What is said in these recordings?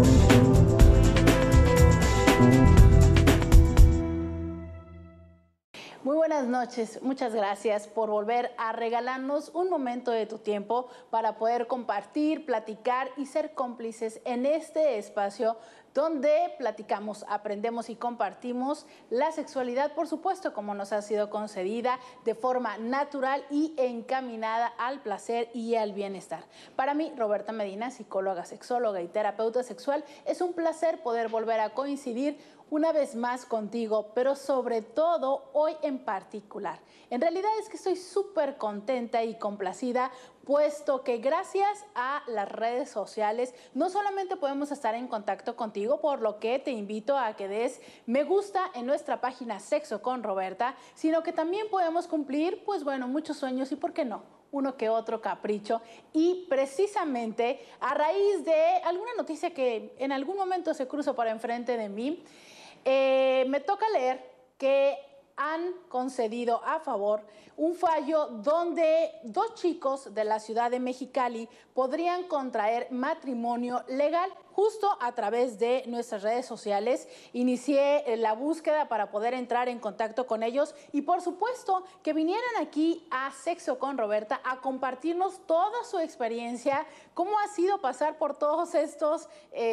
Muy buenas noches, muchas gracias por volver a regalarnos un momento de tu tiempo para poder compartir, platicar y ser cómplices en este espacio donde platicamos, aprendemos y compartimos la sexualidad, por supuesto, como nos ha sido concedida, de forma natural y encaminada al placer y al bienestar. Para mí, Roberta Medina, psicóloga, sexóloga y terapeuta sexual, es un placer poder volver a coincidir una vez más contigo, pero sobre todo hoy en particular. En realidad es que estoy súper contenta y complacida, puesto que gracias a las redes sociales no solamente podemos estar en contacto contigo, por lo que te invito a que des me gusta en nuestra página Sexo con Roberta, sino que también podemos cumplir, pues bueno, muchos sueños y, ¿por qué no?, uno que otro capricho. Y precisamente a raíz de alguna noticia que en algún momento se cruzó por enfrente de mí, me toca leer que han concedido a favor un fallo donde dos chicos de la ciudad de Mexicali podrían contraer matrimonio legal. Justo a través de nuestras redes sociales inicié la búsqueda para poder entrar en contacto con ellos y, por supuesto, que vinieran aquí a Sexo con Roberta a compartirnos toda su experiencia, cómo ha sido pasar por todos estos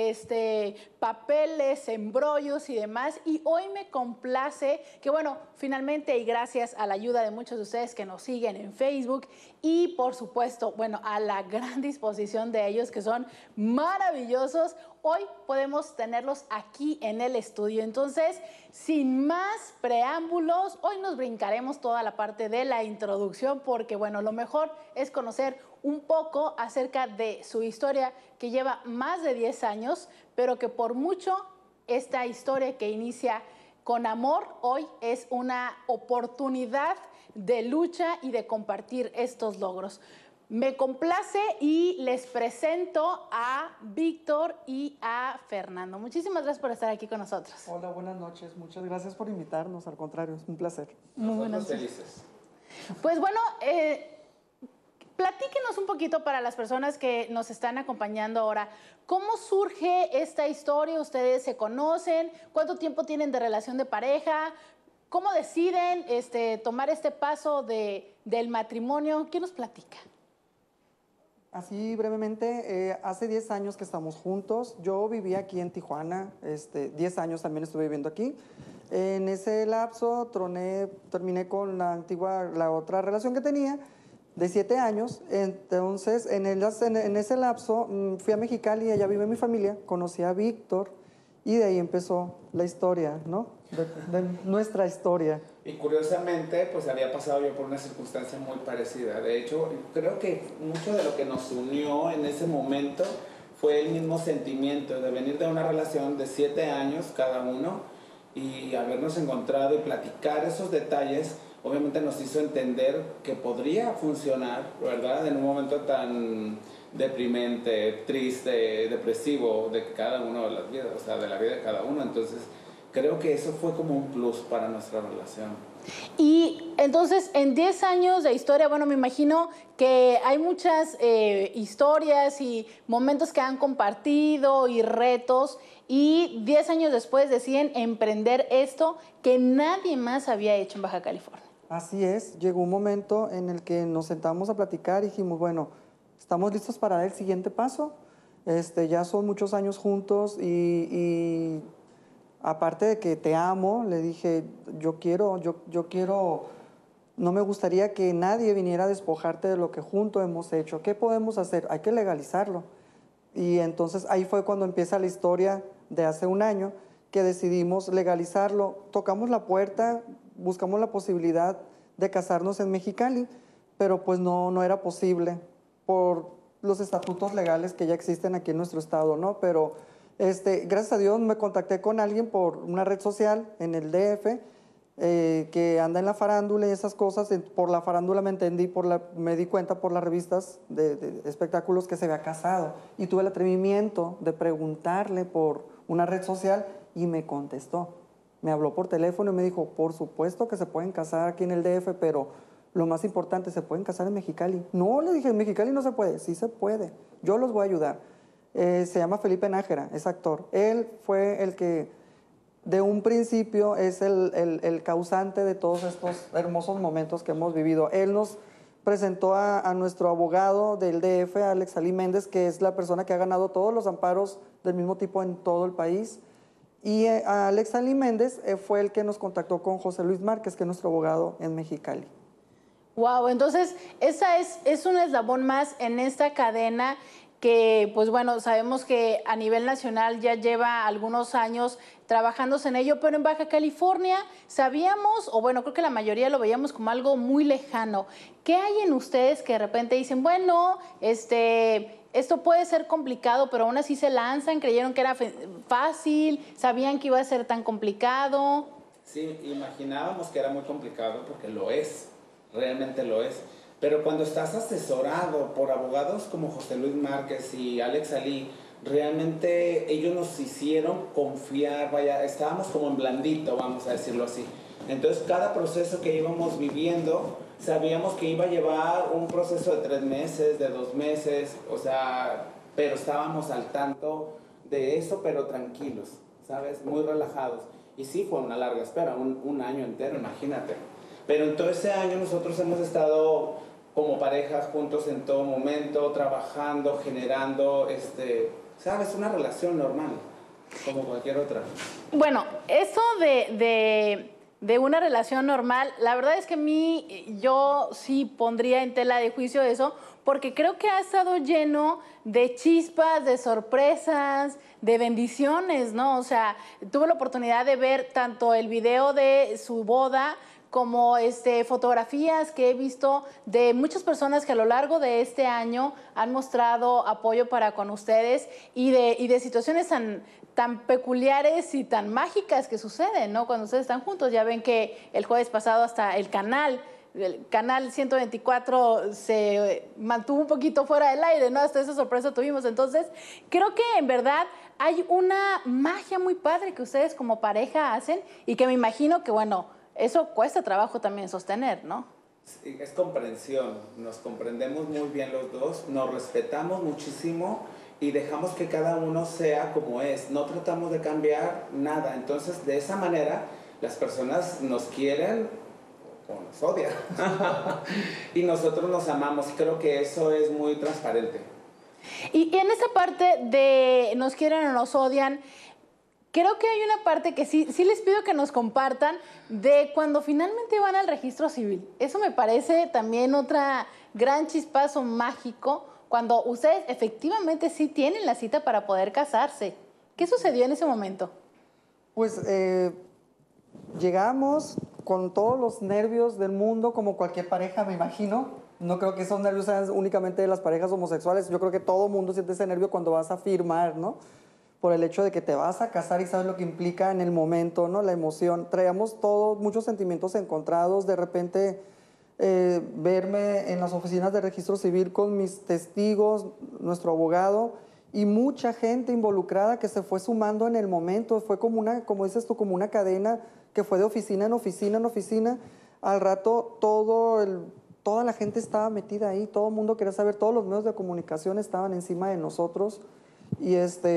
papeles, embrollos y demás. Y hoy me complace que, bueno, finalmente, y gracias a la ayuda de muchos de ustedes que nos siguen en Facebook y, por supuesto, bueno, a la gran disposición de ellos, que son maravillosos, hoy podemos tenerlos aquí en el estudio. Entonces, sin más preámbulos, hoy nos brincaremos toda la parte de la introducción porque, bueno, lo mejor es conocer un poco acerca de su historia, que lleva más de 10 años, pero que por mucho esta historia que inicia con amor, hoy es una oportunidad de lucha y de compartir estos logros. Me complace y les presento a Víctor y a Fernando. Muchísimas gracias por estar aquí con nosotros. Hola, buenas noches. Muchas gracias por invitarnos. Al contrario, es un placer. Muy buenas noches. Felices. Pues bueno, platíquenos un poquito para las personas que nos están acompañando ahora. ¿Cómo surge esta historia? ¿Ustedes se conocen? ¿Cuánto tiempo tienen de relación de pareja? ¿Cómo deciden tomar este paso del matrimonio? ¿Qué nos platica? Así brevemente, hace 10 años que estamos juntos. Yo vivía aquí en Tijuana, 10 años también estuve viviendo aquí. En ese lapso terminé con la otra relación que tenía, de 7 años. Entonces, en ese lapso fui a Mexicali, allá vive mi familia, conocí a Víctor y de ahí empezó la historia, ¿no? De nuestra historia. Y curiosamente, pues había pasado yo por una circunstancia muy parecida. De hecho, creo que mucho de lo que nos unió en ese momento fue el mismo sentimiento de venir de una relación de 7 años cada uno y habernos encontrado y platicar esos detalles. Obviamente nos hizo entender que podría funcionar, ¿verdad? En un momento tan deprimente, triste, depresivo de cada uno de las vidas, o sea, de la vida de cada uno. Entonces, creo que eso fue como un plus para nuestra relación. Y entonces, en 10 años de historia, bueno, me imagino que hay muchas historias y momentos que han compartido y retos, y 10 años después deciden emprender esto que nadie más había hecho en Baja California. Así es, llegó un momento en el que nos sentamos a platicar y dijimos, bueno, estamos listos para dar el siguiente paso. Ya son muchos años juntos y aparte de que te amo, le dije, yo quiero, no me gustaría que nadie viniera a despojarte de lo que juntos hemos hecho. ¿Qué podemos hacer? Hay que legalizarlo. Y entonces ahí fue cuando empieza la historia de hace un año, que decidimos legalizarlo. Tocamos la puerta, buscamos la posibilidad de casarnos en Mexicali, pero pues no era posible por los estatutos legales que ya existen aquí en nuestro estado, ¿no? Pero gracias a Dios me contacté con alguien por una red social en el DF, que anda en la farándula y esas cosas. Por la farándula me di cuenta por las revistas de espectáculos que se había casado, y tuve el atrevimiento de preguntarle por una red social y me contestó. Me habló por teléfono y me dijo, por supuesto que se pueden casar aquí en el DF, pero lo más importante, ¿se pueden casar en Mexicali? No, le dije, en Mexicali no se puede. Sí se puede, yo los voy a ayudar. Se llama Felipe Nájera, es actor. Él fue el que de un principio es el causante de todos estos hermosos momentos que hemos vivido. Él nos presentó a nuestro abogado del DF, Alex Ali Méndez, que es la persona que ha ganado todos los amparos del mismo tipo en todo el país. Y a Alex Ali Méndez fue el que nos contactó con José Luis Márquez, que es nuestro abogado en Mexicali. Wow, entonces esa es un eslabón más en esta cadena que, pues bueno, sabemos que a nivel nacional ya lleva algunos años trabajándose en ello, pero en Baja California sabíamos, o bueno, creo que la mayoría lo veíamos como algo muy lejano. ¿Qué hay en ustedes que de repente dicen, bueno, esto puede ser complicado, pero aún así se lanzan, creyeron que era fácil, sabían que iba a ser tan complicado? Sí, imaginábamos que era muy complicado porque lo es, realmente lo es. Pero cuando estás asesorado por abogados como José Luis Márquez y Alex Ali, realmente ellos nos hicieron confiar, vaya, estábamos como en blandito, vamos a decirlo así. Entonces cada proceso que íbamos viviendo, sabíamos que iba a llevar un proceso de 3 meses, de 2 meses, o sea, pero estábamos al tanto de eso, pero tranquilos, ¿sabes? Muy relajados. Y sí fue una larga espera, un año entero, imagínate. Pero en todo ese año nosotros hemos estado como pareja juntos en todo momento, trabajando, generando, ¿sabes? Una relación normal, como cualquier otra. Bueno, eso de una relación normal, la verdad es que yo sí pondría en tela de juicio eso, porque creo que ha estado lleno de chispas, de sorpresas, de bendiciones, ¿no? O sea, tuve la oportunidad de ver tanto el video de su boda, como fotografías que he visto de muchas personas que a lo largo de este año han mostrado apoyo para con ustedes y de situaciones tan peculiares y tan mágicas que suceden, ¿no? Cuando ustedes están juntos. Ya ven que el jueves pasado hasta el canal 124 se mantuvo un poquito fuera del aire, ¿no? Hasta esa sorpresa tuvimos. Entonces, creo que en verdad hay una magia muy padre que ustedes como pareja hacen y que me imagino que, bueno, eso cuesta trabajo también sostener, ¿no? Sí, es comprensión, nos comprendemos muy bien los dos, nos respetamos muchísimo y dejamos que cada uno sea como es, no tratamos de cambiar nada. Entonces, de esa manera, las personas nos quieren o nos odian y nosotros nos amamos. Creo que eso es muy transparente. Y en esa parte de nos quieren o nos odian, creo que hay una parte que sí les pido que nos compartan de cuando finalmente van al registro civil. Eso me parece también otra gran chispazo mágico, cuando ustedes efectivamente sí tienen la cita para poder casarse. ¿Qué sucedió en ese momento? Pues llegamos con todos los nervios del mundo, como cualquier pareja, me imagino. No creo que esos nervios sean únicamente de las parejas homosexuales. Yo creo que todo mundo siente ese nervio cuando vas a firmar, ¿no? Por el hecho de que te vas a casar y sabes lo que implica en el momento, ¿no? La emoción. Traíamos todos muchos sentimientos encontrados. De repente, verme en las oficinas de registro civil con mis testigos, nuestro abogado, y mucha gente involucrada que se fue sumando en el momento. Fue como una, como dices tú, como una cadena que fue de oficina en oficina en oficina. Al rato, toda la gente estaba metida ahí, todo el mundo quería saber, todos los medios de comunicación estaban encima de nosotros. Y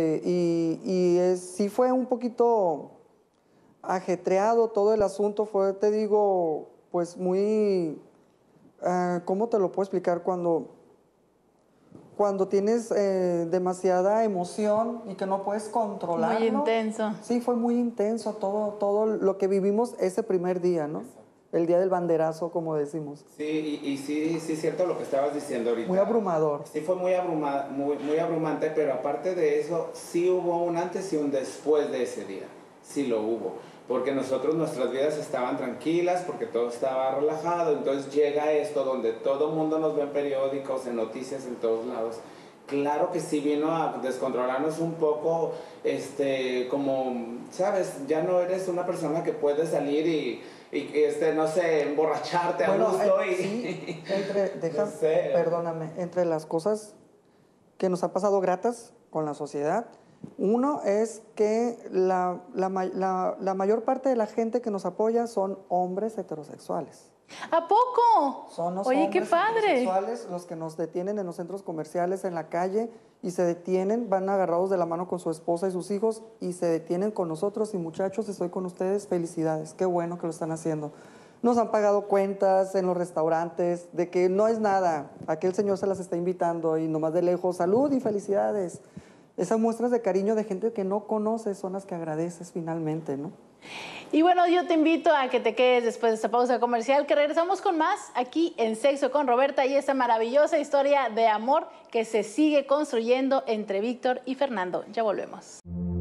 sí fue un poquito ajetreado todo el asunto, fue, te digo, pues muy, ¿cómo te lo puedo explicar? Cuando tienes demasiada emoción y que no puedes controlarlo. Muy intenso. Sí, fue muy intenso todo lo que vivimos ese primer día, ¿no? El día del banderazo, como decimos. Sí, y sí, es cierto lo que estabas diciendo ahorita. Muy abrumador. Sí, fue muy abrumante, pero aparte de eso, sí hubo un antes y un después de ese día. Sí lo hubo. Porque nuestras vidas estaban tranquilas, porque todo estaba relajado. Entonces llega esto donde todo el mundo nos ve en periódicos, en noticias, en todos lados. Claro que sí vino a descontrolarnos un poco, como, ¿sabes? Ya no eres una persona que puede salir y no sé, emborracharte a gusto sí, no sé. Perdóname, entre las cosas que nos ha pasado gratas con la sociedad, uno es que la mayor parte de la gente que nos apoya son hombres heterosexuales. ¿A poco? Son los Oye, qué hombres padre. heterosexuales los que nos detienen en los centros comerciales, en la calle, y se detienen, van agarrados de la mano con su esposa y sus hijos, y se detienen con nosotros, y muchachos, estoy con ustedes, felicidades, qué bueno que lo están haciendo. Nos han pagado cuentas en los restaurantes, de que no es nada, aquel señor se las está invitando, y nomás de lejos, salud y felicidades. Esas muestras de cariño de gente que no conoces son las que agradeces finalmente, ¿no? Y bueno, yo te invito a que te quedes después de esta pausa comercial, que regresamos con más aquí en Sexo con Roberta y esta maravillosa historia de amor que se sigue construyendo entre Víctor y Fernando. Ya volvemos.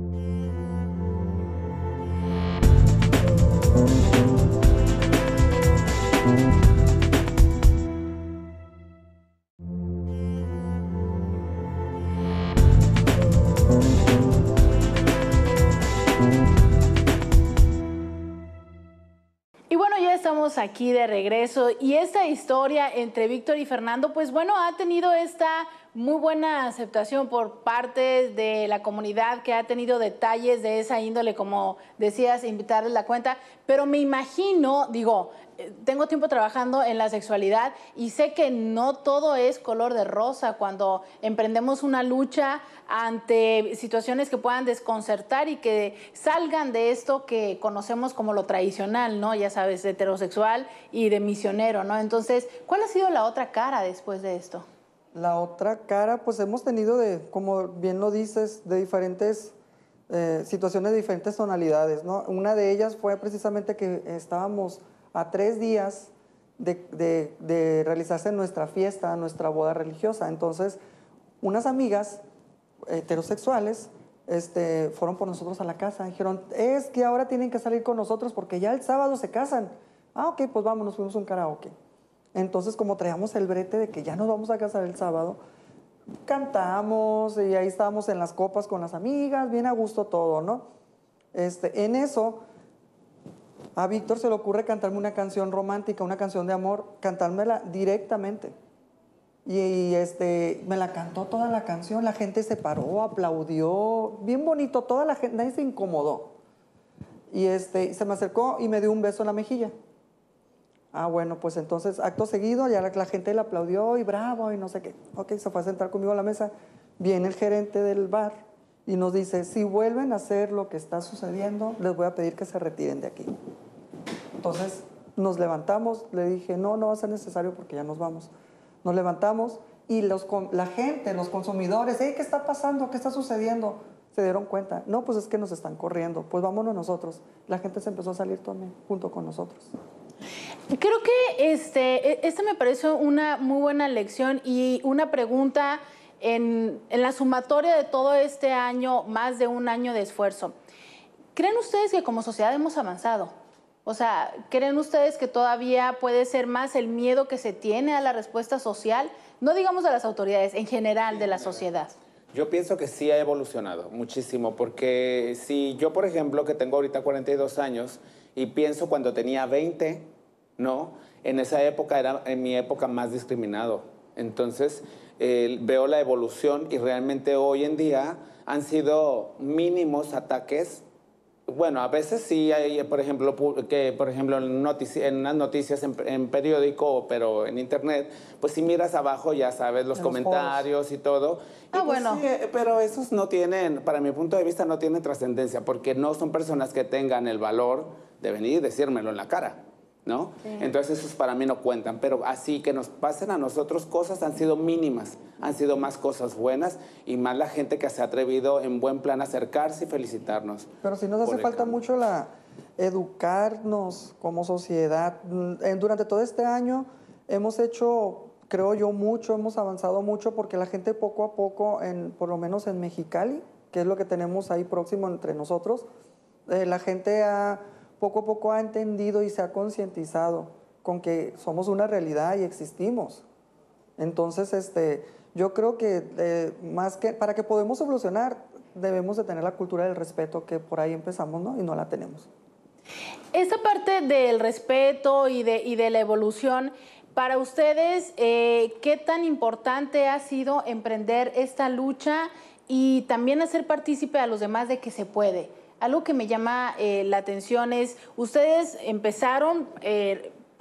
Y bueno, ya estamos aquí de regreso y esta historia entre Víctor y Fernando, pues bueno, ha tenido esta muy buena aceptación por parte de la comunidad, que ha tenido detalles de esa índole, como decías, invitarles la cuenta, pero me imagino, digo, tengo tiempo trabajando en la sexualidad y sé que no todo es color de rosa cuando emprendemos una lucha ante situaciones que puedan desconcertar y que salgan de esto que conocemos como lo tradicional, ¿no? Ya sabes, heterosexual y de misionero, ¿no? Entonces, ¿cuál ha sido la otra cara después de esto? La otra cara, pues hemos tenido como bien lo dices, de diferentes situaciones de diferentes tonalidades, ¿no? Una de ellas fue precisamente que estábamos a 3 días de realizarse nuestra fiesta, nuestra boda religiosa. Entonces, unas amigas heterosexuales fueron por nosotros a la casa. Dijeron, es que ahora tienen que salir con nosotros porque ya el sábado se casan. Ah, ok, pues vámonos, fuimos a un karaoke. Entonces, como traíamos el brete de que ya nos vamos a casar el sábado, cantamos y ahí estábamos en las copas con las amigas, bien a gusto todo, ¿no? En eso, a Víctor se le ocurre cantarme una canción romántica, una canción de amor, cantármela directamente. Y me la cantó toda la canción, la gente se paró, aplaudió, bien bonito, toda la gente, nadie se incomodó. Y se me acercó y me dio un beso en la mejilla. Ah, bueno, pues entonces, acto seguido, ya la gente le aplaudió y bravo y no sé qué. Ok, se fue a sentar conmigo a la mesa. Viene el gerente del bar y nos dice, si vuelven a hacer lo que está sucediendo, les voy a pedir que se retiren de aquí. Entonces, nos levantamos, le dije, no, no va a ser necesario porque ya nos vamos. Nos levantamos y la gente, los consumidores, ¿qué está pasando? ¿Qué está sucediendo? Se dieron cuenta. No, pues es que nos están corriendo. Pues vámonos nosotros. La gente se empezó a salir también junto con nosotros. Creo que esta me parece una muy buena lección y una pregunta en la sumatoria de todo este año, más de un año de esfuerzo. ¿Creen ustedes que como sociedad hemos avanzado? O sea, ¿creen ustedes que todavía puede ser más el miedo que se tiene a la respuesta social? No digamos de las autoridades, en general de la sociedad. Yo pienso que sí ha evolucionado muchísimo, porque si yo, por ejemplo, que tengo ahorita 42 años y pienso cuando tenía 20, ¿no? En esa época era en mi época más discriminado. Entonces, veo la evolución y realmente hoy en día han sido mínimos ataques. Bueno, a veces sí hay, por ejemplo, en unas noticias en periódico, pero en internet, pues si miras abajo ya sabes los comentarios y todo. Ah, y pues, bueno. sí, pero esos no tienen, para mi punto de vista, no tienen trascendencia, porque no son personas que tengan el valor de venir y decírmelo en la cara, ¿no? Sí. Entonces esos para mí no cuentan, pero así que nos pasen a nosotros cosas han sido mínimas, han sido más cosas buenas y más la gente que se ha atrevido en buen plan a acercarse y felicitarnos. Pero sí nos hace falta mucho educarnos como sociedad. Durante todo este año hemos hecho, creo yo, mucho, hemos avanzado mucho porque la gente poco a poco, por lo menos en Mexicali, que es lo que tenemos ahí próximo entre nosotros, la gente poco a poco ha entendido y se ha concientizado con que somos una realidad y existimos. Entonces, yo creo que más que para que podamos evolucionar, debemos de tener la cultura del respeto, que por ahí empezamos, ¿no? Y no la tenemos. Esta parte del respeto y de la evolución, para ustedes, ¿qué tan importante ha sido emprender esta lucha y también hacer partícipe a los demás de que se puede? Algo que me llama la atención es, ustedes empezaron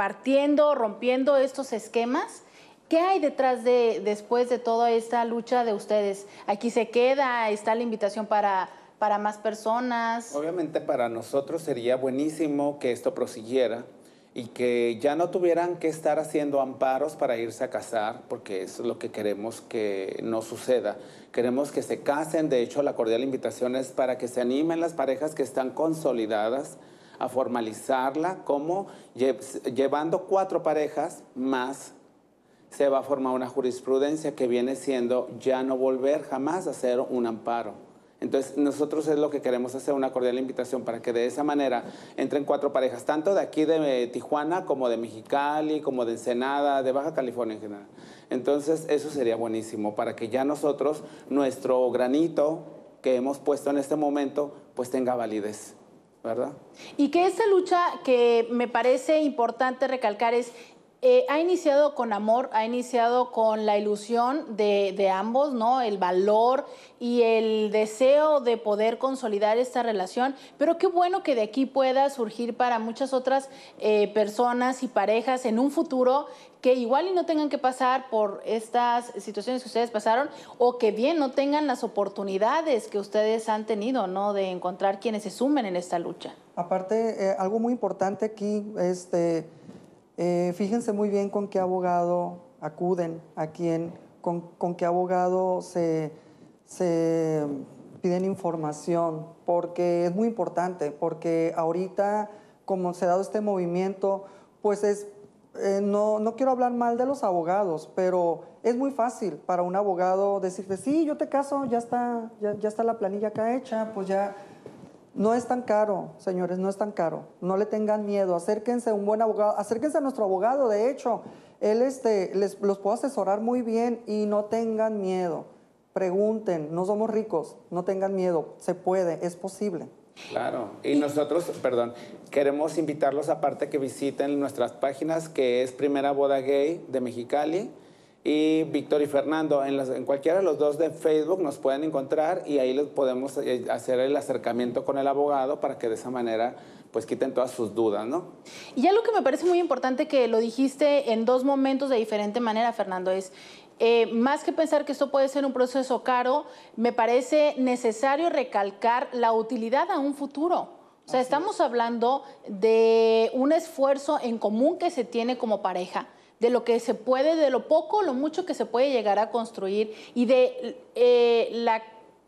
partiendo, rompiendo estos esquemas. ¿Qué hay detrás después de toda esta lucha de ustedes? ¿Aquí se queda? ¿Está la invitación para más personas? Obviamente para nosotros sería buenísimo que esto prosiguiera y que ya no tuvieran que estar haciendo amparos para irse a casar, porque eso es lo que queremos que no suceda. Queremos que se casen. De hecho, la cordial invitación es para que se animen las parejas que están consolidadas a formalizarla, como llevando 4 parejas más se va a formar una jurisprudencia que viene siendo ya no volver jamás a hacer un amparo. Entonces, nosotros es lo que queremos hacer, una cordial invitación para que de esa manera entren 4 parejas, tanto de aquí de Tijuana, como de Mexicali, como de Ensenada, de Baja California en general. Entonces, eso sería buenísimo, para que ya nosotros, nuestro granito que hemos puesto en este momento, pues tenga validez, ¿verdad? Y que esta lucha, que me parece importante recalcar, es... ha iniciado con amor, ha iniciado con la ilusión de ambos, ¿no? El valor y el deseo de poder consolidar esta relación, pero qué bueno que de aquí pueda surgir para muchas otras personas y parejas en un futuro que igual y no tengan que pasar por estas situaciones que ustedes pasaron, o que bien no tengan las oportunidades que ustedes han tenido, ¿no? De encontrar quienes se sumen en esta lucha. Aparte, algo muy importante aquí, fíjense muy bien con qué abogado acuden, con qué abogado se piden información, porque es muy importante, porque ahorita, como se ha dado este movimiento, pues no quiero hablar mal de los abogados, pero es muy fácil para un abogado decirte, sí, yo te caso, ya está la planilla acá hecha, pues ya... No es tan caro, señores, no es tan caro. No le tengan miedo, acérquense a un buen abogado, acérquense a nuestro abogado, de hecho, él los puede asesorar muy bien y no tengan miedo. Pregunten, no somos ricos, no tengan miedo, se puede, es posible. Claro, y nosotros, perdón, queremos invitarlos aparte que visiten nuestras páginas, que es Primera Boda Gay de Mexicali y Víctor y Fernando. En cualquiera de los dos de Facebook nos pueden encontrar y ahí les podemos hacer el acercamiento con el abogado para que de esa manera pues quiten todas sus dudas, ¿no? Y algo que me parece muy importante, que lo dijiste en 2 momentos de diferente manera, Fernando, es más que pensar que esto puede ser un proceso caro, me parece necesario recalcar la utilidad a un futuro. O sea, estamos hablando de un esfuerzo en común que se tiene como pareja, de lo que se puede, de lo poco o lo mucho que se puede llegar a construir, y de la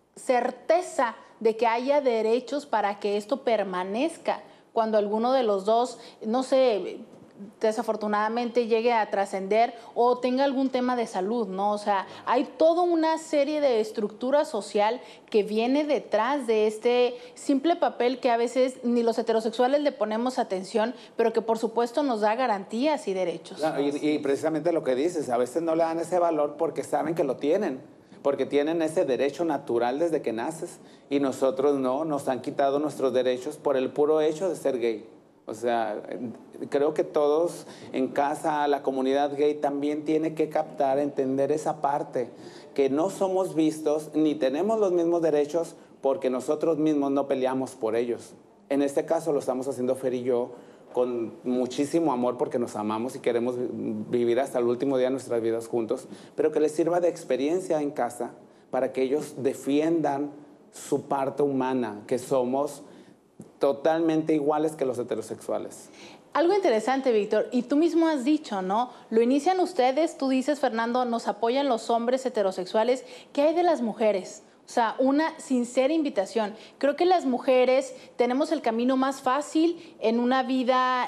certeza de que haya derechos para que esto permanezca cuando alguno de los dos, no sé, desafortunadamente llegue a trascender o tenga algún tema de salud, ¿no? O sea, hay toda una serie de estructura social que viene detrás de este simple papel que a veces ni los heterosexuales le ponemos atención, pero que por supuesto nos da garantías y derechos. Claro, y precisamente lo que dices, a veces no le dan ese valor porque saben que lo tienen, porque tienen ese derecho natural desde que naces, y nosotros no, nos han quitado nuestros derechos por el puro hecho de ser gay. O sea, creo que todos en casa, la comunidad gay también tiene que captar, entender esa parte, que no somos vistos ni tenemos los mismos derechos porque nosotros mismos no peleamos por ellos. En este caso lo estamos haciendo Fer y yo con muchísimo amor porque nos amamos y queremos vivir hasta el último día de nuestras vidas juntos, pero que les sirva de experiencia en casa para que ellos defiendan su parte humana, que somos totalmente iguales que los heterosexuales. Algo interesante, Víctor, y tú mismo has dicho, ¿no? Lo inician ustedes, tú dices, Fernando, nos apoyan los hombres heterosexuales. ¿Qué hay de las mujeres? O sea, una sincera invitación. Creo que las mujeres tenemos el camino más fácil en una vida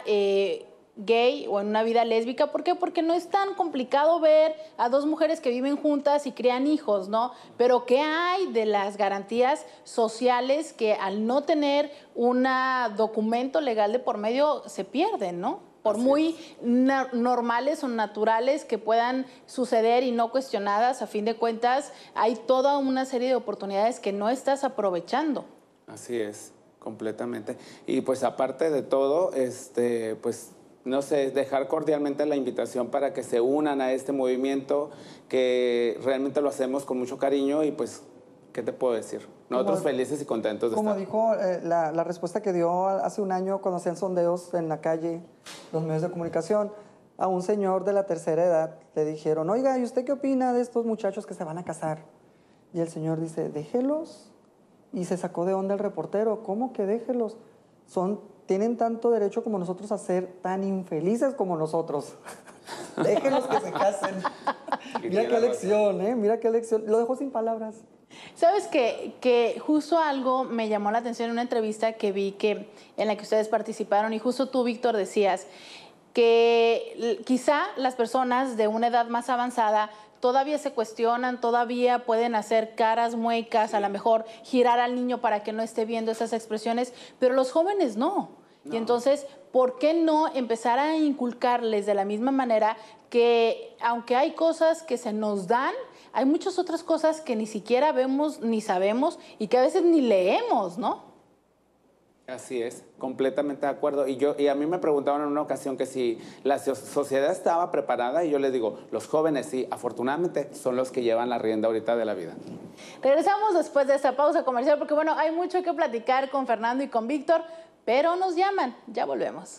gay o en una vida lésbica. ¿Por qué? Porque no es tan complicado ver a 2 mujeres que viven juntas y crean hijos, ¿no? Pero ¿qué hay de las garantías sociales que al no tener un documento legal de por medio se pierden, ¿no? Por muy normales o naturales que puedan suceder y no cuestionadas, a fin de cuentas hay toda una serie de oportunidades que no estás aprovechando. Así es, completamente. Y pues aparte de todo, pues no sé, dejar cordialmente la invitación para que se unan a este movimiento, que realmente lo hacemos con mucho cariño y pues ¿qué te puedo decir? Nosotros felices y contentos de como estar. dijo la respuesta que dio hace un año cuando hacían sondeos en la calle, los medios de comunicación, a un señor de la tercera edad le dijeron, oiga, ¿y usted qué opina de estos muchachos que se van a casar? Y el señor dice, déjelos. Y se sacó de onda el reportero, ¿cómo que déjelos? Tienen tanto derecho como nosotros a ser tan infelices como nosotros. Déjenlos que se casen. Mira qué lección, ¿eh? Mira qué lección. Lo dejó sin palabras. Sabes que justo algo me llamó la atención en una entrevista que vi en la que ustedes participaron y justo tú, Víctor, decías que quizá las personas de una edad más avanzada todavía se cuestionan, todavía pueden hacer caras, muecas, a lo mejor girar al niño para que no esté viendo esas expresiones, pero los jóvenes no. Y entonces, ¿por qué no empezar a inculcarles de la misma manera que aunque hay cosas que se nos dan, hay muchas otras cosas que ni siquiera vemos ni sabemos y que a veces ni leemos, ¿no? Así es, completamente de acuerdo. Y a mí me preguntaban en una ocasión que si la sociedad estaba preparada y yo les digo, los jóvenes sí, afortunadamente son los que llevan la rienda ahorita de la vida. Regresamos después de esta pausa comercial porque bueno, hay mucho que platicar con Fernando y con Víctor, pero nos llaman, ya volvemos.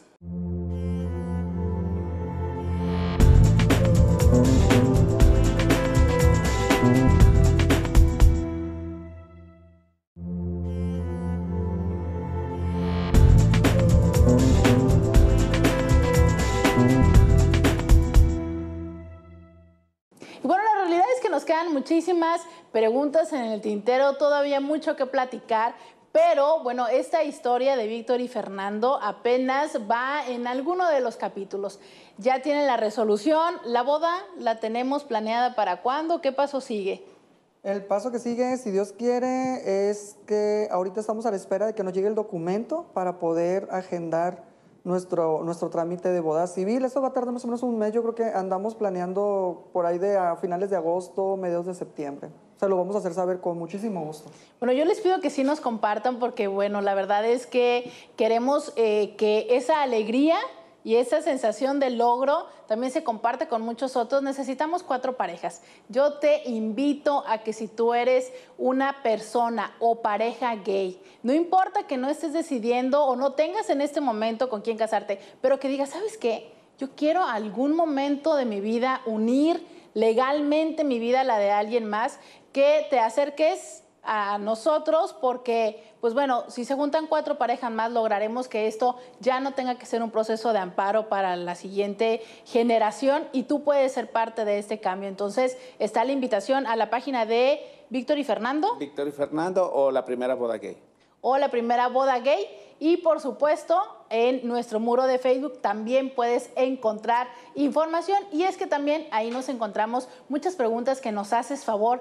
Y bueno, la realidad es que nos quedan muchísimas preguntas en el tintero, todavía mucho que platicar, pero bueno, esta historia de Víctor y Fernando apenas va en alguno de los capítulos. Ya tienen la resolución, la boda la tenemos planeada para ¿cuándo? ¿Qué paso sigue? El paso que sigue, si Dios quiere, es que ahorita estamos a la espera de que nos llegue el documento para poder agendar nuestro trámite de boda civil. Eso va a tardar más o menos un mes. Yo creo que andamos planeando por ahí a finales de agosto, mediados de septiembre. O sea, lo vamos a hacer saber con muchísimo gusto. Bueno, yo les pido que sí nos compartan porque, bueno, la verdad es que queremos que esa alegría y esa sensación de logro también se comparte con muchos otros. Necesitamos 4 parejas. Yo te invito a que si tú eres una persona o pareja gay, no importa que no estés decidiendo o no tengas en este momento con quién casarte, pero que digas, ¿sabes qué? Yo quiero algún momento de mi vida unir legalmente mi vida a la de alguien más, que te acerques a nosotros porque, pues bueno, si se juntan 4 parejas más, lograremos que esto ya no tenga que ser un proceso de amparo para la siguiente generación y tú puedes ser parte de este cambio. Entonces, está la invitación a la página de Víctor y Fernando. Víctor y Fernando o la primera boda gay. O la primera boda gay. Y por supuesto, en nuestro muro de Facebook también puedes encontrar información. Y es que también ahí nos encontramos muchas preguntas que nos haces favor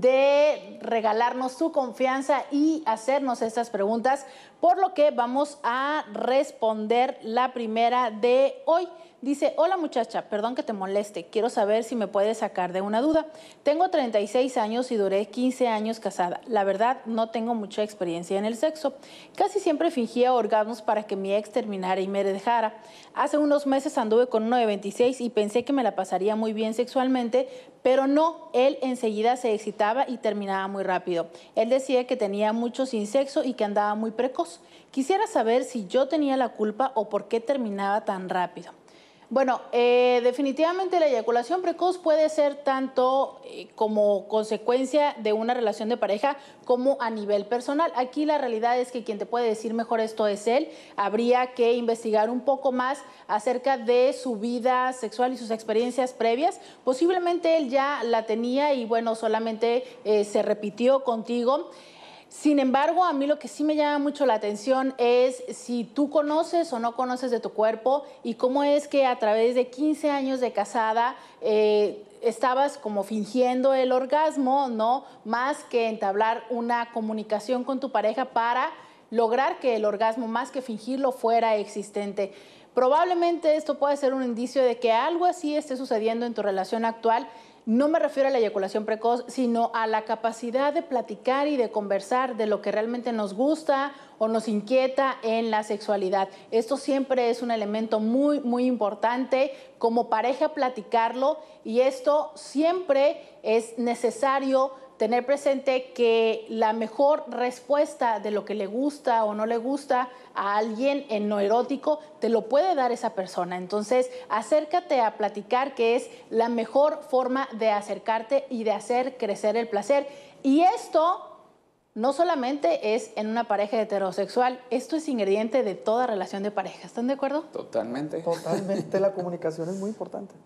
de regalarnos tu confianza y hacernos estas preguntas, por lo que vamos a responder la primera de hoy. Dice, hola muchacha, perdón que te moleste, quiero saber si me puedes sacar de una duda. Tengo 36 años y duré 15 años casada. La verdad, no tengo mucha experiencia en el sexo. Casi siempre fingía orgasmos para que mi ex terminara y me dejara. Hace unos meses anduve con uno de 26 y pensé que me la pasaría muy bien sexualmente, pero no, él enseguida se excitaba y terminaba muy rápido. Él decía que tenía mucho sin sexo y que andaba muy precoz. Quisiera saber si yo tenía la culpa o por qué terminaba tan rápido. Bueno, definitivamente la eyaculación precoz puede ser tanto como consecuencia de una relación de pareja como a nivel personal. Aquí la realidad es que quien te puede decir mejor esto es él. Habría que investigar un poco más acerca de su vida sexual y sus experiencias previas. Posiblemente él ya la tenía y bueno, solamente se repitió contigo. Sin embargo, a mí lo que sí me llama mucho la atención es si tú conoces o no conoces de tu cuerpo y cómo es que a través de 15 años de casada estabas como fingiendo el orgasmo, ¿no? Más que entablar una comunicación con tu pareja para lograr que el orgasmo, más que fingirlo, fuera existente. Probablemente esto puede ser un indicio de que algo así esté sucediendo en tu relación actual. No me refiero a la eyaculación precoz, sino a la capacidad de platicar y de conversar de lo que realmente nos gusta o nos inquieta en la sexualidad. Esto siempre es un elemento muy, muy importante como pareja platicarlo y esto siempre es necesario tener presente que la mejor respuesta de lo que le gusta o no le gusta a alguien en lo erótico te lo puede dar esa persona. Entonces, acércate a platicar, que es la mejor forma de acercarte y de hacer crecer el placer. Y esto no solamente es en una pareja heterosexual, esto es ingrediente de toda relación de pareja. ¿Están de acuerdo? Totalmente. Totalmente, la comunicación es muy importante.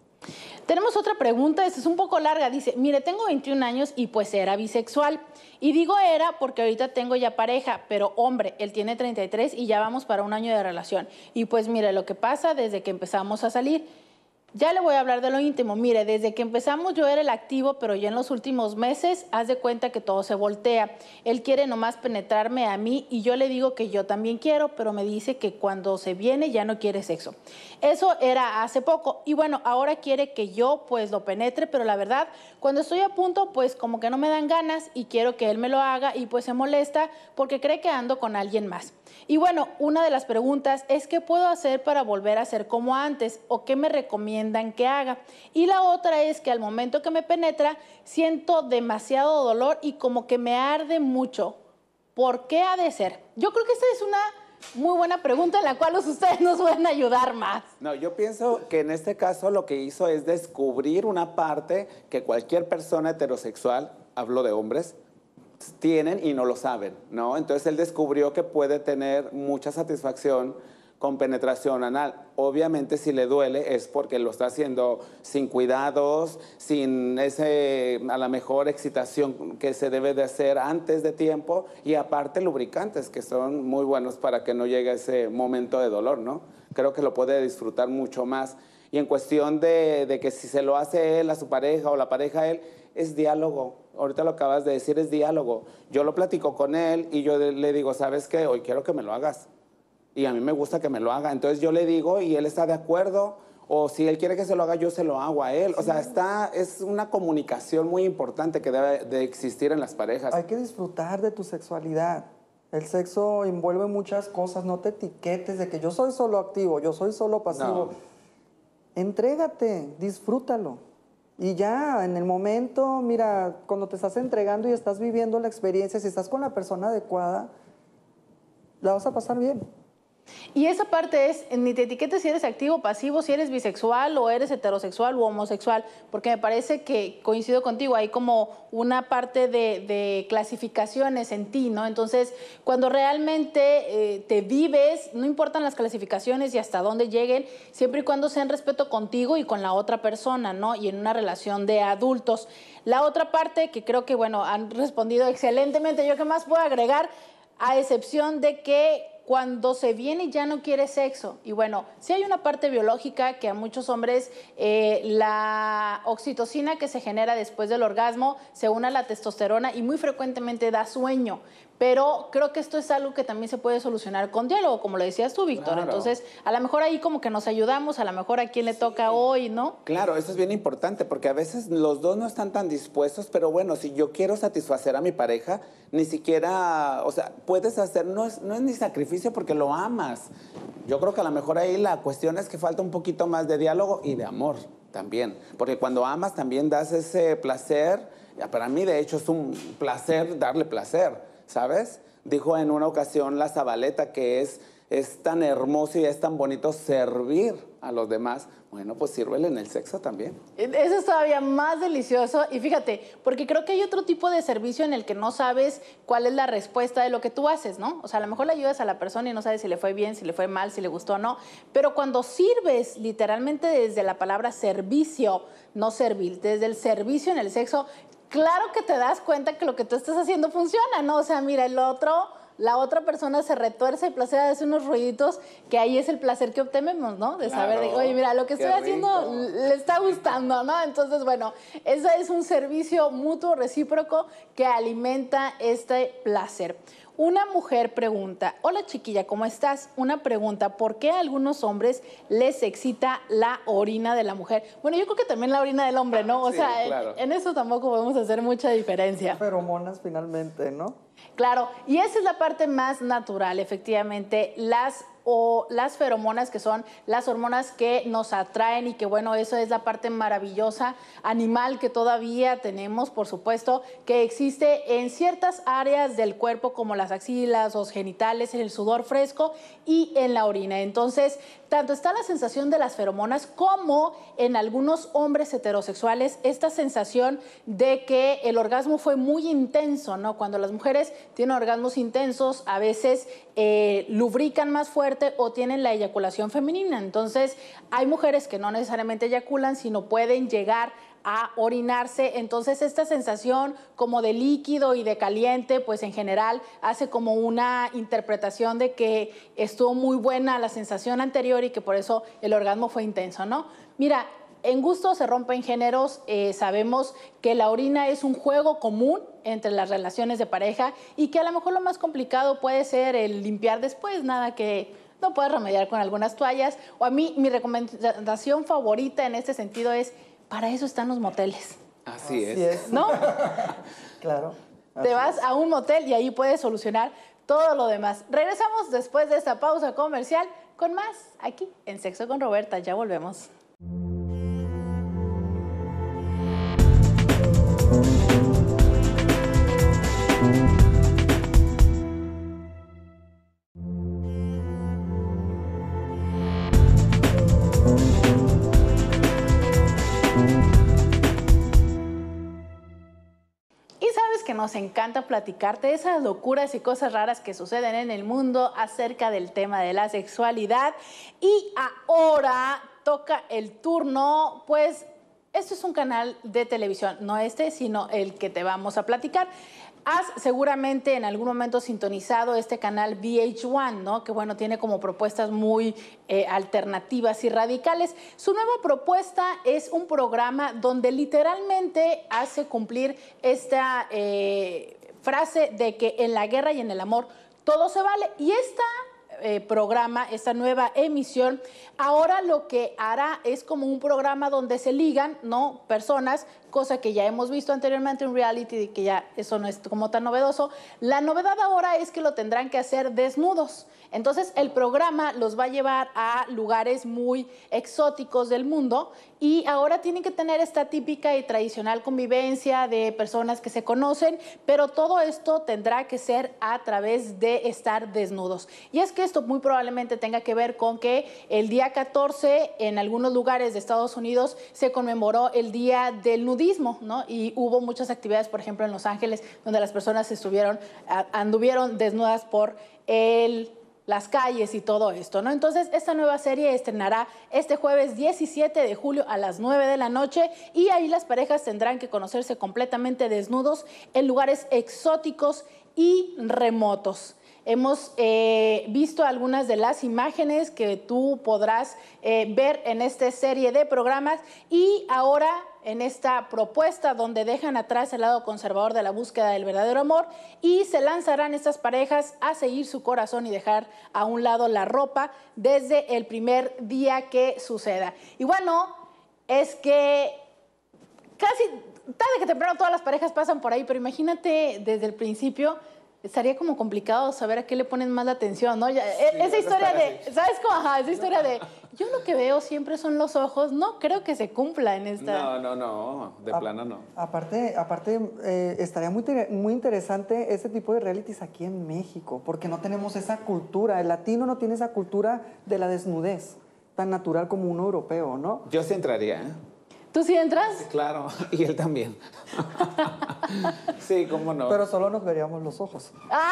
Tenemos otra pregunta, esta es un poco larga. Dice, mire, tengo 21 años y pues era bisexual. Y digo era porque ahorita tengo ya pareja, pero hombre, él tiene 33 y ya vamos para un año de relación. Y pues mire, lo que pasa desde que empezamos a salir, ya le voy a hablar de lo íntimo. Mire, desde que empezamos yo era el activo, pero ya en los últimos meses, haz de cuenta que todo se voltea. Él quiere nomás penetrarme a mí y yo le digo que yo también quiero, pero me dice que cuando se viene ya no quiere sexo. Eso era hace poco. Y bueno, ahora quiere que yo pues lo penetre, pero la verdad, cuando estoy a punto, pues como que no me dan ganas y quiero que él me lo haga y pues se molesta porque cree que ando con alguien más. Y bueno, una de las preguntas es ¿qué puedo hacer para volver a ser como antes? ¿O qué me recomiendan que haga? Y la otra es que al momento que me penetra siento demasiado dolor y como que me arde mucho. ¿Por qué ha de ser? Yo creo que esta es una muy buena pregunta en la cual ustedes nos pueden ayudar más. No, yo pienso que en este caso lo que hizo es descubrir una parte que cualquier persona heterosexual, hablo de hombres, tienen y no lo saben, ¿no? Entonces él descubrió que puede tener mucha satisfacción con penetración anal. Obviamente si le duele es porque lo está haciendo sin cuidados, sin ese, a la mejor, excitación que se debe de hacer antes de tiempo y aparte lubricantes que son muy buenos para que no llegue ese momento de dolor, ¿no? Creo que lo puede disfrutar mucho más. Y en cuestión de que si se lo hace él a su pareja o la pareja a él, es diálogo. Ahorita lo acabas de decir, es diálogo. Yo lo platico con él y yo le digo, ¿sabes qué? Hoy quiero que me lo hagas. Y a mí me gusta que me lo haga. Entonces yo le digo y él está de acuerdo. O si él quiere que se lo haga, yo se lo hago a él. O sea, es una comunicación muy importante que debe de existir en las parejas. Hay que disfrutar de tu sexualidad. El sexo envuelve muchas cosas. No te etiquetes de que yo soy solo activo, yo soy solo pasivo. No. Entrégate, disfrútalo. Y ya, en el momento, mira, cuando te estás entregando y estás viviendo la experiencia, si estás con la persona adecuada, la vas a pasar bien. Y esa parte es, ni te etiquetes si eres activo o pasivo, si eres bisexual o eres heterosexual u homosexual, porque me parece que coincido contigo, hay como una parte de clasificaciones en ti, ¿no? Entonces, cuando realmente te vives, no importan las clasificaciones y hasta dónde lleguen, siempre y cuando sean respeto contigo y con la otra persona, ¿no? Y en una relación de adultos. La otra parte que creo que, bueno, han respondido excelentemente, ¿yo qué más puedo agregar? A excepción de que cuando se viene ya no quiere sexo. Y bueno, sí hay una parte biológica que a muchos hombres la oxitocina que se genera después del orgasmo se une a la testosterona y muy frecuentemente da sueño. Pero creo que esto es algo que también se puede solucionar con diálogo, como lo decías tú, Víctor. Claro. Entonces, a lo mejor ahí como que nos ayudamos, a lo mejor a quién le toca hoy, ¿no? Claro, eso es bien importante, porque a veces los dos no están tan dispuestos, pero bueno, si yo quiero satisfacer a mi pareja, ni siquiera, o sea, puedes hacer, no es ni sacrificio porque lo amas. Yo creo que a lo mejor ahí la cuestión es que falta un poquito más de diálogo y de amor también, porque cuando amas también das ese placer. Para mí, de hecho, es un placer darle placer, ¿sabes? Dijo en una ocasión la Zabaleta que es tan hermoso y es tan bonito servir a los demás. Bueno, pues sírvele en el sexo también. Eso es todavía más delicioso. Y fíjate, porque creo que hay otro tipo de servicio en el que no sabes cuál es la respuesta de lo que tú haces, ¿no? O sea, a lo mejor le ayudas a la persona y no sabes si le fue bien, si le fue mal, si le gustó o no. Pero cuando sirves literalmente desde la palabra servicio, no servir, desde el servicio en el sexo, claro que te das cuenta que lo que tú estás haciendo funciona, ¿no? O sea, mira, la otra persona se retuerce el placer, hace unos ruiditos, que ahí es el placer que obtenemos, ¿no? De saber, oye, mira, lo que estoy haciendo le está gustando, ¿no? Entonces, bueno, ese es un servicio mutuo, recíproco, que alimenta este placer. Una mujer pregunta, hola chiquilla, ¿cómo estás? Una pregunta, ¿por qué a algunos hombres les excita la orina de la mujer? Bueno, yo creo que también la orina del hombre, ¿no? O sea, claro. En eso tampoco podemos hacer mucha diferencia. Feromonas finalmente, ¿no? Claro, y esa es la parte más natural, efectivamente. Las o las feromonas, que son las hormonas que nos atraen y que, bueno, eso es la parte maravillosa animal que todavía tenemos, por supuesto, que existe en ciertas áreas del cuerpo como las axilas, los genitales, en el sudor fresco y en la orina. Entonces, tanto está la sensación de las feromonas como en algunos hombres heterosexuales esta sensación de que el orgasmo fue muy intenso, ¿no? Cuando las mujeres tienen orgasmos intensos, a veces lubrican más fuerte o tienen la eyaculación femenina. Entonces, hay mujeres que no necesariamente eyaculan, sino pueden llegar a orinarse. Entonces, esta sensación como de líquido y de caliente, pues en general hace como una interpretación de que estuvo muy buena la sensación anterior y que por eso el orgasmo fue intenso, ¿no? Mira, en gusto se rompen géneros. Sabemos que la orina es un juego común entre las relaciones de pareja y que a lo mejor lo más complicado puede ser el limpiar después, nada que no puedes remediar con algunas toallas. O a mí, mi recomendación favorita en este sentido es: para eso están los moteles. Así es. ¿No? Claro. Te vas a un motel y ahí puedes solucionar todo lo demás. Regresamos después de esta pausa comercial con más aquí en Sexo con Roberta. Ya volvemos. Que nos encanta platicarte de esas locuras y cosas raras que suceden en el mundo acerca del tema de la sexualidad. Y ahora toca el turno, pues esto es un canal de televisión, no este, sino el que te vamos a platicar. Has seguramente en algún momento sintonizado este canal VH1, ¿no? Que bueno, tiene como propuestas muy alternativas y radicales. Su nueva propuesta es un programa donde literalmente hace cumplir esta frase de que en la guerra y en el amor todo se vale. Y programa, esta nueva emisión, ahora lo que hará es como un programa donde se ligan, ¿no?, personas, cosa que ya hemos visto anteriormente en reality, que ya eso no es como tan novedoso. La novedad ahora es que lo tendrán que hacer desnudos. Entonces, el programa los va a llevar a lugares muy exóticos del mundo y ahora tienen que tener esta típica y tradicional convivencia de personas que se conocen, pero todo esto tendrá que ser a través de estar desnudos. Y es que esto muy probablemente tenga que ver con que el día 14 en algunos lugares de Estados Unidos se conmemoró el Día del Nudismo, ¿no? Y hubo muchas actividades, por ejemplo, en Los Ángeles, donde las personas anduvieron desnudas por las calles y todo esto, ¿no? Entonces, esta nueva serie estrenará este jueves 17 de julio a las 9 de la noche y ahí las parejas tendrán que conocerse completamente desnudos en lugares exóticos y remotos. Hemos visto algunas de las imágenes que tú podrás ver en esta serie de programas y ahora en esta propuesta donde dejan atrás el lado conservador de la búsqueda del verdadero amor y se lanzarán estas parejas a seguir su corazón y dejar a un lado la ropa desde el primer día que suceda. Y bueno, es que casi tarde que temprano todas las parejas pasan por ahí, pero imagínate desde el principio. Estaría como complicado saber a qué le ponen más la atención, ¿no? Esa historia de, ¿sabes cómo? Ajá, esa historia de, yo lo que veo siempre son los ojos, no creo que se cumpla en esta. No, de plano no. Aparte estaría muy interesante este tipo de realities aquí en México, porque no tenemos esa cultura, el latino no tiene esa cultura de la desnudez tan natural como uno europeo, ¿no? Yo sí entraría, ¿eh? ¿Tú sí entras? Sí, claro, y él también. Sí, cómo no. Pero solo nos veríamos los ojos.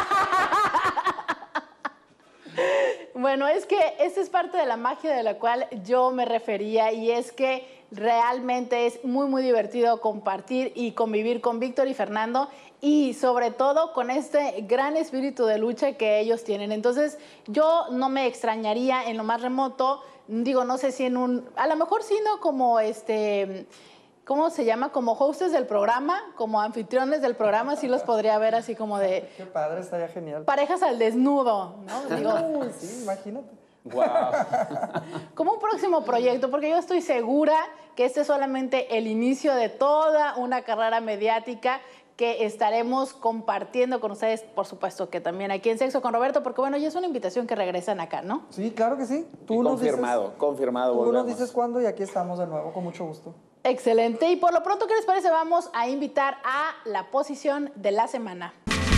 Bueno, es que esta es parte de la magia de la cual yo me refería y es que realmente es muy, muy divertido compartir y convivir con Víctor y Fernando y sobre todo con este gran espíritu de lucha que ellos tienen. Entonces, yo no me extrañaría en lo más remoto, digo, no sé si a lo mejor sí, no como ¿cómo se llama? Como hostes del programa, como anfitriones del programa, sí los podría ver así como de... Qué padre, estaría genial. Parejas al desnudo, ¿no? Digo, sí, imagínate. Wow. Como un próximo proyecto, porque yo estoy segura que este es solamente el inicio de toda una carrera mediática que estaremos compartiendo con ustedes, por supuesto que también aquí en Sexo con Roberto, porque bueno, ya es una invitación que regresan acá, ¿no? Sí, claro que sí. Confirmado. Tú nos dices cuándo y aquí estamos de nuevo, con mucho gusto. Excelente. Y por lo pronto, ¿qué les parece? Vamos a invitar a la posición de la semana.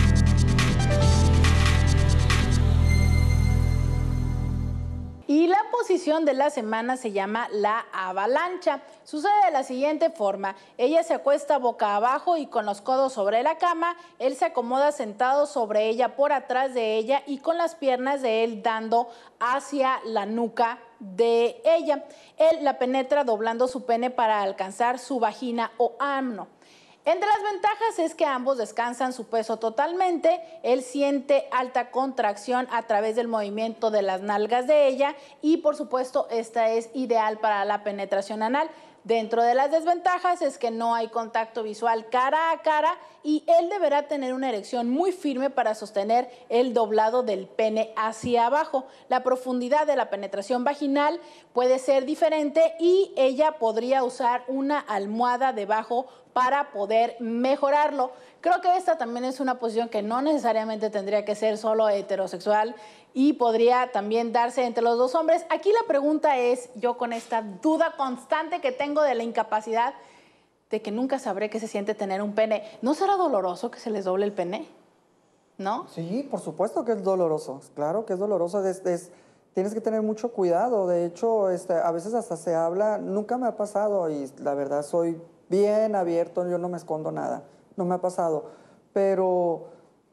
Y la posición de la semana se llama la avalancha. Sucede de la siguiente forma: ella se acuesta boca abajo y con los codos sobre la cama, él se acomoda sentado sobre ella por atrás de ella y con las piernas de él dando hacia la nuca de ella. Él la penetra doblando su pene para alcanzar su vagina o ano. Entre las ventajas es que ambos descansan su peso totalmente, él siente alta contracción a través del movimiento de las nalgas de ella y por supuesto esta es ideal para la penetración anal. Dentro de las desventajas es que no hay contacto visual cara a cara y él deberá tener una erección muy firme para sostener el doblado del pene hacia abajo. La profundidad de la penetración vaginal puede ser diferente y ella podría usar una almohada debajo para poder mejorarlo. Creo que esta también es una posición que no necesariamente tendría que ser solo heterosexual y podría también darse entre los dos hombres. Aquí la pregunta es, yo con esta duda constante que tengo de la incapacidad, de que nunca sabré qué se siente tener un pene, ¿no será doloroso que se les doble el pene? ¿No? Sí, por supuesto que es doloroso. Claro que es doloroso. Tienes que tener mucho cuidado. De hecho, a veces hasta se habla, nunca me ha pasado y la verdad soy bien abierto, yo no me escondo nada, no me ha pasado. Pero,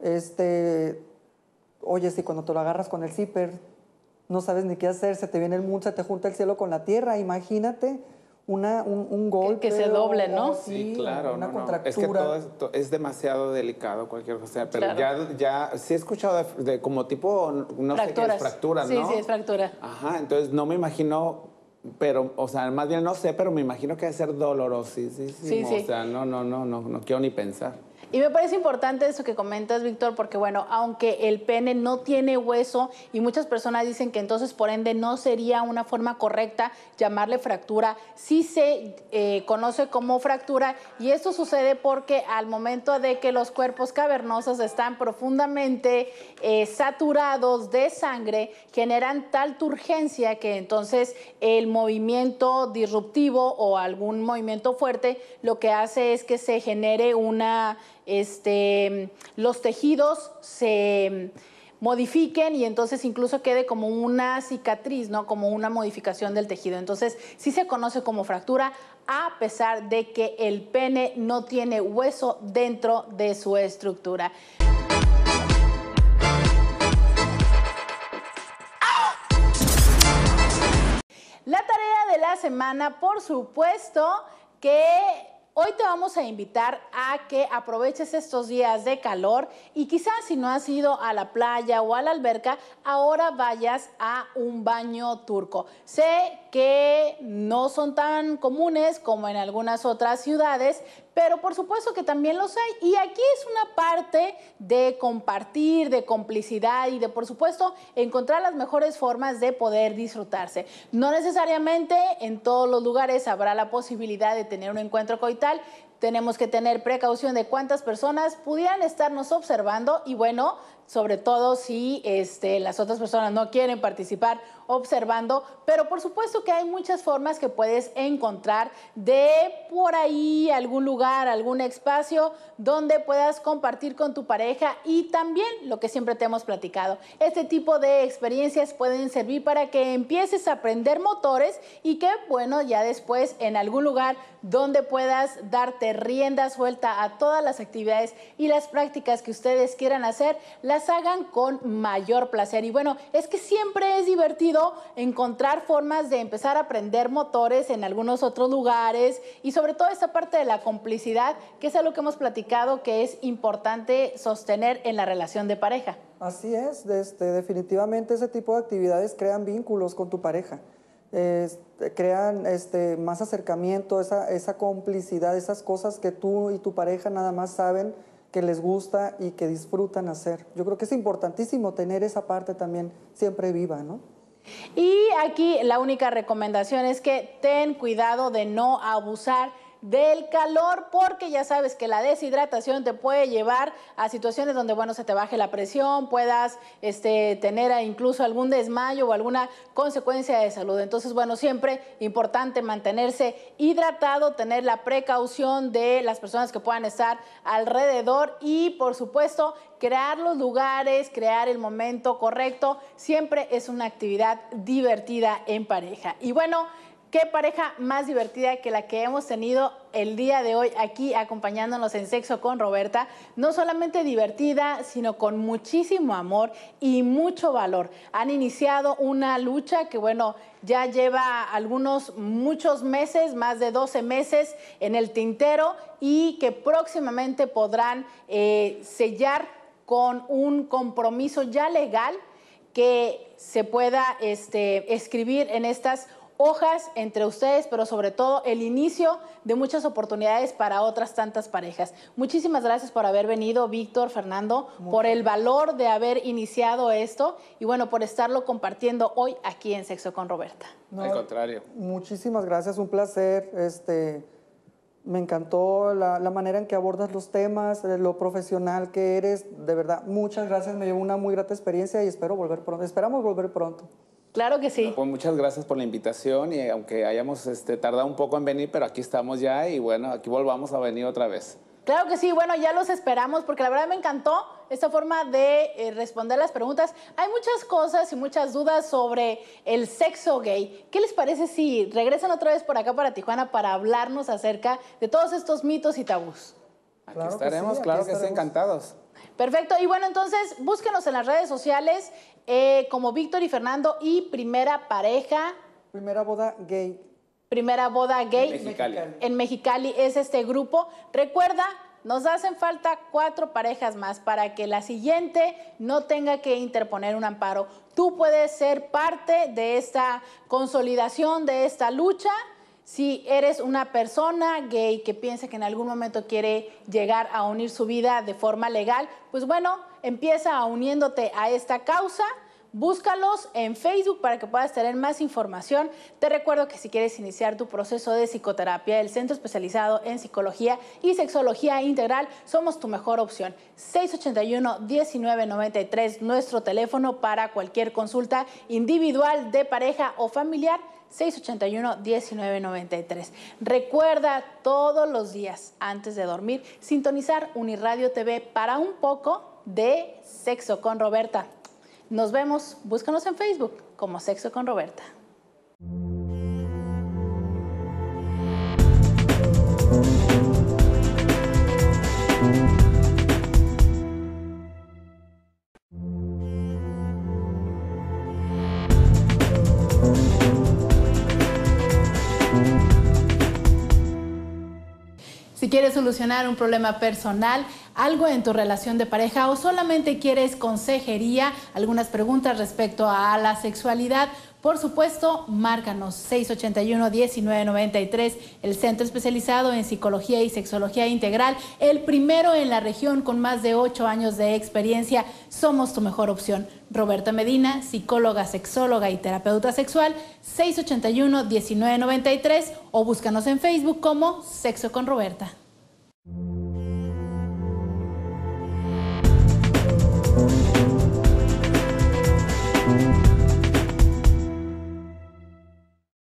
oye, si cuando te lo agarras con el zipper, no sabes ni qué hacer, se te viene el mundo, se te junta el cielo con la tierra, imagínate un golpe. Que se doble, ¿no? Sí, claro. Una contractura. Es que todo esto es demasiado delicado, cualquier cosa. Pero claro. ya sí he escuchado de como tipo, no sé qué es fractura, ¿no? Sí, sí, es fractura. Ajá, entonces no me imagino, pero, o sea, más bien no sé, pero me imagino que debe ser dolorosísimo. Sí, sí. O sea, no quiero ni pensar. Y me parece importante eso que comentas, Víctor, porque bueno, aunque el pene no tiene hueso y muchas personas dicen que entonces por ende no sería una forma correcta llamarle fractura, sí se conoce como fractura y esto sucede porque al momento de que los cuerpos cavernosos están profundamente saturados de sangre, generan tal turgencia que entonces el movimiento disruptivo o algún movimiento fuerte lo que hace es que se genere los tejidos se modifiquen y entonces incluso quede como una cicatriz, ¿no? Como una modificación del tejido. Entonces sí se conoce como fractura a pesar de que el pene no tiene hueso dentro de su estructura. La tarea de la semana, por supuesto, que hoy te vamos a invitar a que aproveches estos días de calor y quizás si no has ido a la playa o a la alberca, ahora vayas a un baño turco. Sé que no son tan comunes como en algunas otras ciudades, pero por supuesto que también los hay. Y aquí es una parte de compartir, de complicidad y de, por supuesto, encontrar las mejores formas de poder disfrutarse. No necesariamente en todos los lugares habrá la posibilidad de tener un encuentro coital. Tenemos que tener precaución de cuántas personas pudieran estarnos observando y bueno, sobre todo si las otras personas no quieren participar observando, pero por supuesto que hay muchas formas que puedes encontrar de por ahí algún lugar, algún espacio donde puedas compartir con tu pareja y también lo que siempre te hemos platicado. Este tipo de experiencias pueden servir para que empieces a aprender motores y que, bueno, ya después en algún lugar donde puedas darte rienda suelta a todas las actividades y las prácticas que ustedes quieran hacer, las hagan con mayor placer. Y bueno, es que siempre es divertido encontrar formas de empezar a aprender motores en algunos otros lugares y sobre todo esta parte de la complicidad, que es algo que hemos platicado que es importante sostener en la relación de pareja. Así es, definitivamente ese tipo de actividades crean vínculos con tu pareja. Crean más acercamiento, esa complicidad, esas cosas que tú y tu pareja nada más saben que les gusta y que disfrutan hacer. Yo creo que es importantísimo tener esa parte también siempre viva, ¿no? Y aquí la única recomendación es que ten cuidado de no abusar del calor, porque ya sabes que la deshidratación te puede llevar a situaciones donde, bueno, se te baje la presión, puedas tener incluso algún desmayo o alguna consecuencia de salud. Entonces, bueno, siempre importante mantenerse hidratado, tener la precaución de las personas que puedan estar alrededor y, por supuesto, crear los lugares, crear el momento correcto. Siempre es una actividad divertida en pareja. Y bueno, ¿qué pareja más divertida que la que hemos tenido el día de hoy aquí acompañándonos en Sexo con Roberta? No solamente divertida, sino con muchísimo amor y mucho valor. Han iniciado una lucha que, bueno, ya lleva muchos meses, más de 12 meses en el tintero, y que próximamente podrán sellar con un compromiso ya legal que se pueda escribir en estas hojas entre ustedes, pero sobre todo el inicio de muchas oportunidades para otras tantas parejas. Muchísimas gracias por haber venido, Víctor, Fernando, por el valor de haber iniciado esto y, bueno, por estarlo compartiendo hoy aquí en Sexo con Roberta. No, al contrario. Muchísimas gracias, un placer. Me encantó la manera en que abordas los temas, lo profesional que eres. De verdad, muchas gracias. Me llevo una muy grata experiencia y esperamos volver pronto. Claro que sí. Pues muchas gracias por la invitación y aunque hayamos tardado un poco en venir, pero aquí estamos ya y bueno, aquí volvamos a venir otra vez. Claro que sí, bueno, ya los esperamos porque la verdad me encantó esta forma de responder las preguntas. Hay muchas cosas y muchas dudas sobre el sexo gay. ¿Qué les parece si regresan otra vez por acá para Tijuana para hablarnos acerca de todos estos mitos y tabús? Aquí estaremos, claro que sí, encantados. Perfecto, y bueno, entonces búsquenos en las redes sociales como Víctor y Fernando y Primera Pareja. Primera Boda Gay. Primera Boda Gay. En Mexicali es este grupo. Recuerda, nos hacen falta 4 parejas más para que la siguiente no tenga que interponer un amparo. Tú puedes ser parte de esta consolidación, de esta lucha. Si eres una persona gay que piensa que en algún momento quiere llegar a unir su vida de forma legal, pues bueno, empieza uniéndote a esta causa. Búscalos en Facebook para que puedas tener más información. Te recuerdo que si quieres iniciar tu proceso de psicoterapia, el Centro Especializado en Psicología y Sexología Integral, somos tu mejor opción. 681-1993, nuestro teléfono para cualquier consulta individual, de pareja o familiar. 681-1993. Recuerda todos los días antes de dormir sintonizar Uniradio TV para un poco de Sexo con Roberta. Nos vemos, búscanos en Facebook como Sexo con Roberta. Si quieres solucionar un problema personal, algo en tu relación de pareja o solamente quieres consejería, algunas preguntas respecto a la sexualidad, por supuesto, márcanos 681-1993, el Centro Especializado en Psicología y Sexología Integral, el primero en la región con más de 8 años de experiencia. Somos tu mejor opción. Roberta Medina, psicóloga, sexóloga y terapeuta sexual, 681-1993 o búscanos en Facebook como Sexo con Roberta.